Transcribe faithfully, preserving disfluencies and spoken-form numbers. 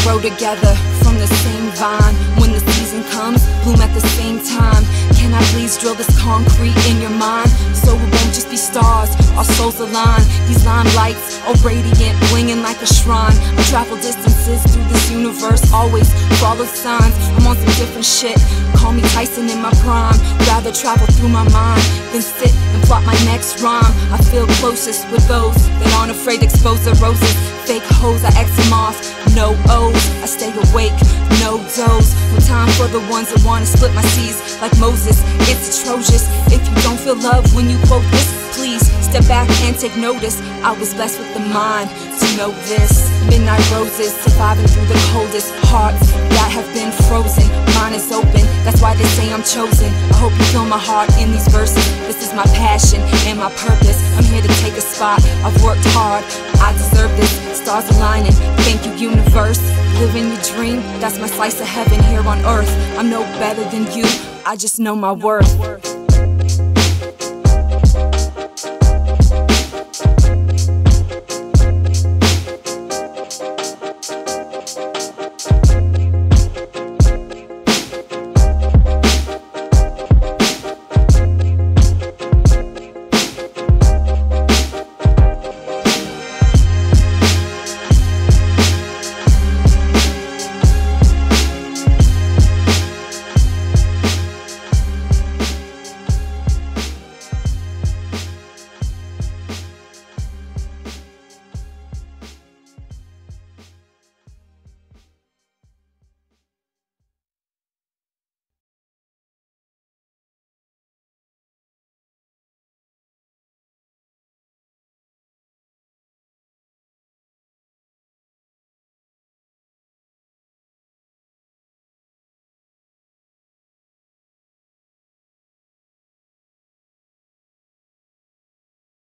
grow together from the same vine. When the season comes, bloom at the same time. Can I please drill this concrete in your mind, so it won't just be stars, our souls align. These limelights are radiant, blinging like a shrine. I travel distances through this universe, always follow signs. I'm on some different shit, call me Tyson in my prime. Rather travel through my mind than sit and plot my next rhyme. I feel closest with those that aren't afraid to expose their roses. Fake hoes, I X them off, no O's. I stay awake, no doze. No time for the ones that wanna split my seas like Moses. It's atrocious if you don't feel love when you quote this. Please step back and take notice. I was blessed with the mind to know this. Midnight roses, surviving through the coldest hearts that have been frozen. Mine is open, that's why they say I'm chosen. I hope you feel my heart in these verses. This is my passion and my purpose. I'm here to take a spot. I've worked hard, I deserve this. Stars aligning, thank you universe. Living your dream, that's my slice of heaven here on earth. I'm no better than you, I just know my worth.